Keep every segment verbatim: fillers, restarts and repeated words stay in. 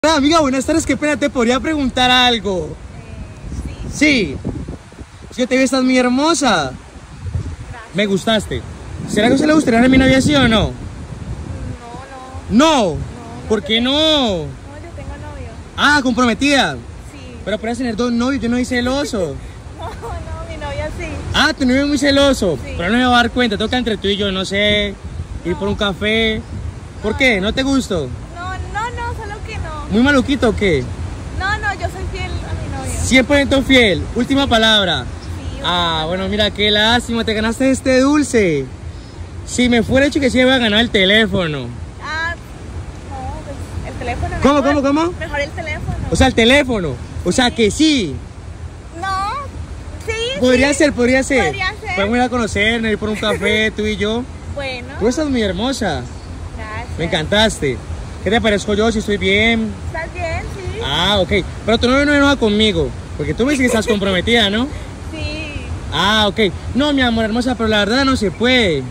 Hola amiga, buenas tardes, qué pena, te podría preguntar algo. Eh, sí. Sí, es que te ves, estás muy hermosa. Gracias. Me gustaste. ¿Será que a usted le gustaría ser mi novia, sí o no? No, no. No, no ¿por qué no? No, yo tengo novio. Ah, comprometida. Sí. Pero puedes tener dos novios, yo no soy celoso. No, no, mi novia sí. Ah, tu novio es muy celoso, Sí. pero no me va a dar cuenta, toca entre tú y yo, no sé, ir por un café. ¿Por qué? ¿No te gusto? No, no, no, solo que no. ¿Muy maluquito o qué? No, no, yo soy fiel a mi novio. cien por ciento fiel, última palabra. Sí, Ah, bueno, mira, qué lástima, te ganaste este dulce. Si me fuera hecho que sí me iba a ganar el teléfono. Ah, no, pues el teléfono. ¿Cómo, mejor. cómo, cómo? Mejor el teléfono. O sea, el teléfono. O sea, que sí. No, sí. Podría sí. ser, podría ser. Podría ser. Podemos ir a conocernos, ir por un café, tú y yo. Bueno. Tú estás muy hermosa. Gracias. Me encantaste. ¿Qué te parezco yo? Si estoy bien. ¿Estás bien? Sí. Ah, ok. Pero tu novio no enoja conmigo. Porque tú me dices que estás comprometida, ¿no? Sí. Ah, ok. No, mi amor hermosa, pero la verdad no se puede.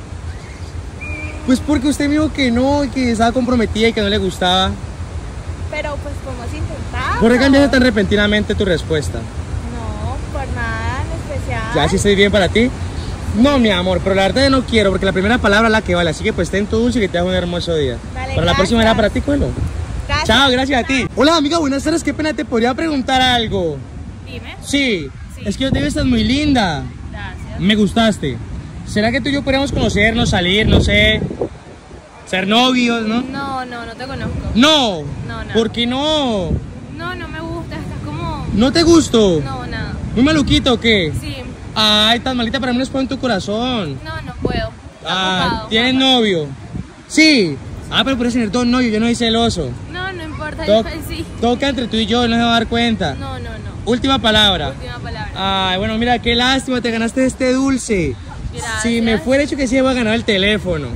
Pues porque usted me dijo que no, y que estaba comprometida y que no le gustaba. Pero pues como has intentado. ¿Por qué cambiaste tan repentinamente tu respuesta? No, por nada en especial. ¿Ya sí estoy bien para ti? No, mi amor, pero la verdad no quiero, porque la primera palabra es la que vale. Así que pues ten tu dulce y que te hagas un hermoso día. Dale, Para la próxima era para ti, Cuelo. Gracias. Chao, gracias a ti. Hola, amiga, buenas tardes. Qué pena, te podría preguntar algo. Dime. Sí, Sí. es que yo te veo, estás muy linda. Gracias. Me gustaste. ¿Será que tú y yo podríamos conocernos, salir, no sé, ser novios, no? No, no, no te conozco. No. No, no. ¿Por qué no? No, no me gusta, estás como... ¿No te gustó? No, nada. ¿Muy maluquito o qué? Sí. Ay, tan malita, para mí no es por en tu corazón. No, no puedo. Está Ah, ocupado, ¿tienes papá. novio? Sí. Ah, pero puedes tener dos novios, yo no soy celoso. No, no importa, Todo, yo sí. toca entre tú y yo, no se va a dar cuenta. No, no, no. Última palabra. Última palabra. Ay, bueno, mira, qué lástima, te ganaste este dulce. Gracias. Si me fuera hecho que sí, iba a ganar el teléfono.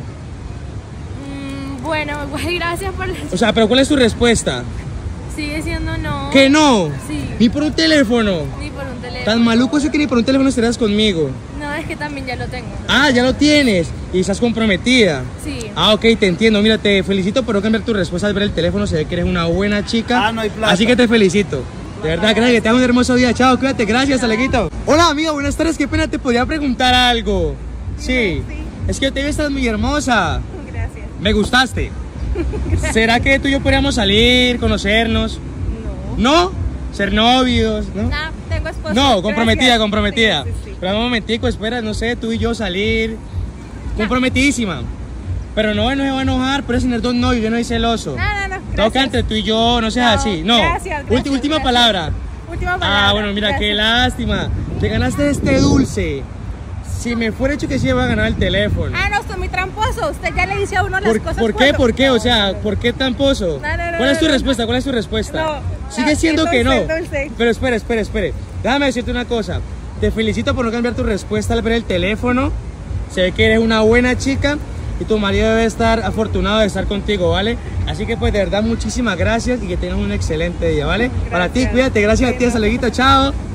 Mm, bueno, igual gracias por... O sea, pero ¿cuál es tu respuesta? Sigue siendo no. ¿Que no? Sí. Ni por un teléfono. Ni por un teléfono. Tan maluco eso que ni por un teléfono estarás conmigo. No, es que también ya lo tengo. Ah, ya lo tienes. Y estás comprometida. Sí. Ah, ok, te entiendo. Mira, te felicito por no cambiar tu respuesta al ver el teléfono. Se ve que eres una buena chica. Ah, no hay plata. Así que te felicito. De verdad, gracias, que tengas un hermoso día. Chao, cuídate, gracias, Aleguito. Hola, amiga, buenas tardes. Qué pena, te podría preguntar algo. Sí. Sí. Es que yo te veo, estás muy hermosa. Gracias. Me gustaste. ¿Será que tú y yo podríamos salir, conocernos? No. ¿No? ¿Ser novios? ¿no? Nah, tengo esposo. No, comprometida, Gracias. comprometida. Sí, sí, sí. Pero un momentico, espera, no sé, tú y yo salir. Comprometidísima. Pero no, no se va a enojar, pero es tener dos novios, yo no soy celoso. No, no, no. Toca gracias. entre tú y yo, no seas No, así. No. gracias, Ulti- gracias, última gracias. palabra. Última palabra. Ah, bueno, mira, qué Gracias. lástima. Te ganaste este dulce. Si me fuera hecho que sí, iba a ganar el teléfono. Ah, no, estoy muy tramposo. Usted ya le dice a uno las ¿Por, cosas. ¿por qué? cuando- ¿Por qué? O No, sea, no, ¿por qué tramposo? No, no, no, ¿Cuál es tu no, no. respuesta? ¿Cuál es tu respuesta? No, Sigue no, siendo sí, que no. dulce, dulce. Pero espera, espera, espera. Déjame decirte una cosa. Te felicito por no cambiar tu respuesta al ver el teléfono. Se ve que eres una buena chica y tu marido debe estar afortunado de estar contigo, ¿vale? Así que pues de verdad muchísimas gracias y que tengas un excelente día, ¿vale? Para ti, Gracias. cuídate, gracias a ti, hasta luego, chao.